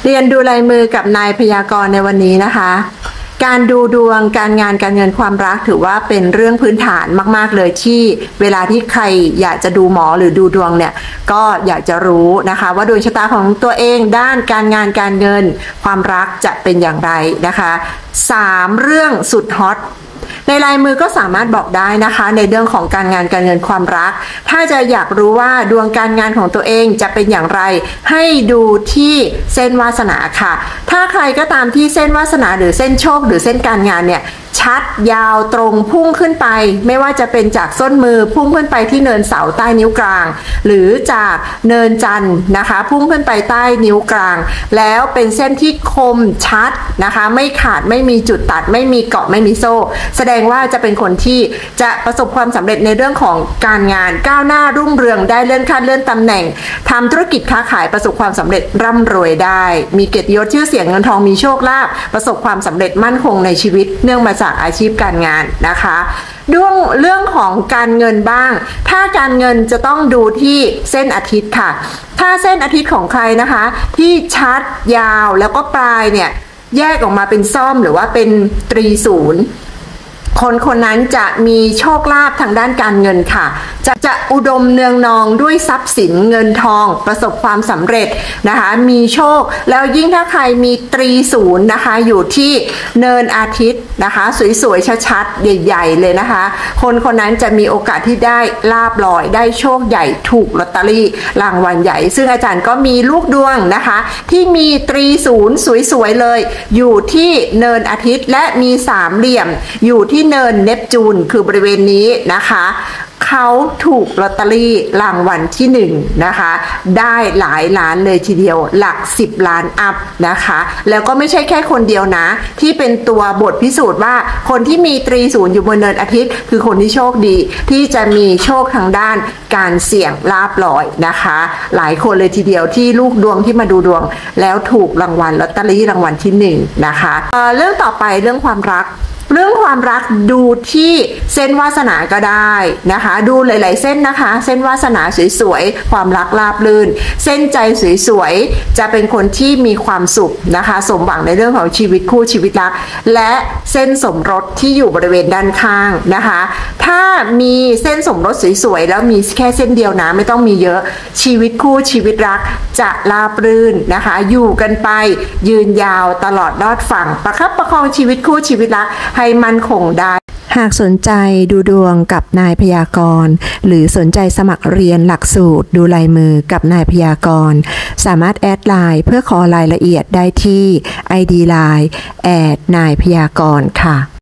เรียนดูลายมือกับนายพยากรณ์ในวันนี้นะคะการดูดวงการงานการเงินความรักถือว่าเป็นเรื่องพื้นฐานมากๆเลยที่เวลาที่ใครอยากจะดูหมอหรือดูดวงเนี่ยก็อยากจะรู้นะคะว่าดวงชะตาของตัวเองด้านการงานการเงินความรักจะเป็นอย่างไรนะคะ3เรื่องสุดฮอตในลายมือก็สามารถบอกได้นะคะในเรื่องของการงานการเงินความรักถ้าจะอยากรู้ว่าดวงการงานของตัวเองจะเป็นอย่างไรให้ดูที่เส้นวาสนาค่ะถ้าใครก็ตามที่เส้นวาสนาหรือเส้นโชคหรือเส้นการงานเนี่ยชัดยาวตรงพุ่งขึ้นไปไม่ว่าจะเป็นจากส้นมือพุ่งขึ้นไปที่เนินเสาใต้นิ้วกลางหรือจากเนินจันทร์นะคะพุ่งขึ้นไปใต้นิ้วกลางแล้วเป็นเส้นที่คมชัดนะคะไม่ขาดไม่มีจุดตัดไม่มีเกาะไม่มีโซ่แสดงว่าจะเป็นคนที่จะประสบความสำเร็จในเรื่องของการงานก้าวหน้ารุ่งเรืองได้เลื่อนขั้นเลื่อนตำแหน่งทำธุรกิจค้าขายประสบความสำเร็จร่ำรวยได้มีเกียรติยศชื่อเสียงเงินทองมีโชคลาภประสบความสำเร็จมั่นคงในชีวิตเนื่องมาจากอาชีพการงานนะคะเรื่องของการเงินบ้างถ้าการเงินจะต้องดูที่เส้นอาทิตย์ค่ะถ้าเส้นอาทิตย์ของใครนะคะที่ชัดยาวแล้วก็ปลายเนี่ยแยกออกมาเป็นซ่อมหรือว่าเป็นตรีศูนย์คนนั้นจะมีโชคลาภทางด้านการเงินค่ะจะอุดมเนืองนองด้วยทรัพย์สินเงินทองประสบความสำเร็จนะคะมีโชคแล้วยิ่งถ้าใครมีตรีศูนย์นะคะอยู่ที่เนินอาทิตย์นะคะสวยๆชัดๆใหญ่ๆเลยนะคะคนนั้นจะมีโอกาสที่ได้ลาภลอยได้โชคใหญ่ถูกลอตเตอรี่รางวัลใหญ่ซึ่งอาจารย์ก็มีลูกดวงนะคะที่มีตรีศูนย์สวยๆเลยอยู่ที่เนินอาทิตย์และมีสามเหลี่ยมอยู่ที่เนินเนปจูนคือบริเวณนี้นะคะเขาถูกลอตเตอรี่รางวัลที่1นะคะได้หลายล้านเลยทีเดียวหลัก10ล้านอัพนะคะแล้วก็ไม่ใช่แค่คนเดียวนะที่เป็นตัวบทพิสูจน์ว่าคนที่มีตรีศูนย์อยู่บนเนินอาทิตย์คือคนที่โชคดีที่จะมีโชคทางด้านการเสี่ยงลาภลอยนะคะหลายคนเลยทีเดียวที่ลูกดวงที่มาดูดวงแล้วถูกรางวัลลอตเตอรี่รางวัลที่1นะคะเรื่องต่อไปเรื่องความรักดูที่เส้นวาสนาก็ได้นะคะดูหลายๆเส้นนะคะเส้นวาสนาสวยๆความรักราบรื่นเส้นใจสวยๆจะเป็นคนที่มีความสุขนะคะสมหวังในเรื่องของชีวิตคู่ชีวิตรักและเส้นสมรสที่อยู่บริเวณด้านข้างนะคะถ้ามีเส้นสมรสสวยๆแล้วมีแค่เส้นเดียวนะไม่ต้องมีเยอะชีวิตคู่ชีวิตรักจะราบรื่นนะคะอยู่กันไปยืนยาวตลอดรอดฝั่งประคับประคองชีวิตคู่ชีวิตรักให้มั่นคงได้หากสนใจดูดวงกับนายพยากรณ์หรือสนใจสมัครเรียนหลักสูตรดูลายมือกับนายพยากรณ์สามารถแอดไลน์เพื่อขอรายละเอียดได้ที่ ID Line นายพยากรณ์ค่ะ